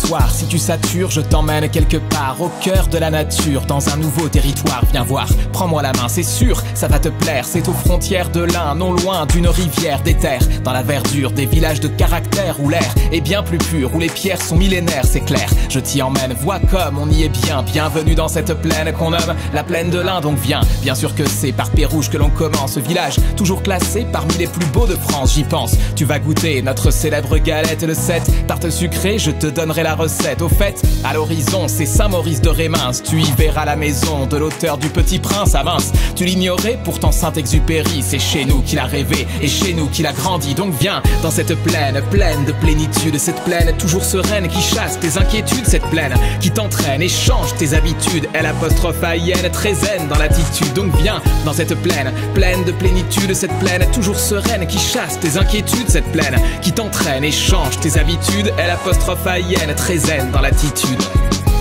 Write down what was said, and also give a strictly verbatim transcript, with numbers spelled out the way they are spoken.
soir. Si tu satures, je t'emmène quelque part, au cœur de la nature, dans un nouveau territoire. Viens voir, prends-moi la main, c'est sûr, ça va te plaire. C'est aux frontières de l'Ain, non loin d'une rivière, des terres, dans la verdure, des villages de caractère où l'air est bien plus pur, où les pierres sont millénaires, c'est clair. Je t'y emmène, vois comme on y est bien. Bienvenue dans cette plaine qu'on nomme la plaine de l'Ain, donc viens. Bien sûr que c'est par Pérouge que l'on commence, ce village toujours classé parmi les plus beaux de France. J'y pense, tu vas goûter notre célèbre galette, le sept tarte sucrée, je te donnerai la recette. Au fait, à l'horizon, c'est Saint-Maurice de Rémins. Tu y verras la maison de l'auteur du Petit Prince à Vince. Tu l'ignorais, pourtant Saint-Exupéry, c'est chez nous qu'il a rêvé et chez nous qu'il a grandi. Donc viens dans cette plaine, pleine de plénitude, cette plaine toujours sereine qui chasse tes inquiétudes, cette plaine qui t'entraîne et change tes habitudes. Elle apostrophe A I N, très zen dans l'attitude. Donc viens dans cette plaine, pleine de plénitude, cette plaine toujours sereine qui chasse tes inquiétudes, cette plaine qui t'entraîne et change tes habitudes. Elle apostrophe A I N, très zen dans l'attitude.